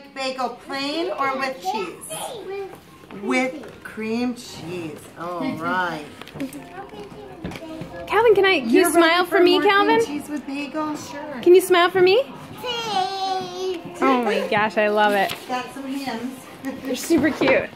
like bagel plain or with cheese? With cream cheese. All right. Calvin, can you smile for me, Calvin? Cream cheese with bagel? Sure. Can you smile for me? Oh my gosh, I love it. Got some hymns. They're super cute.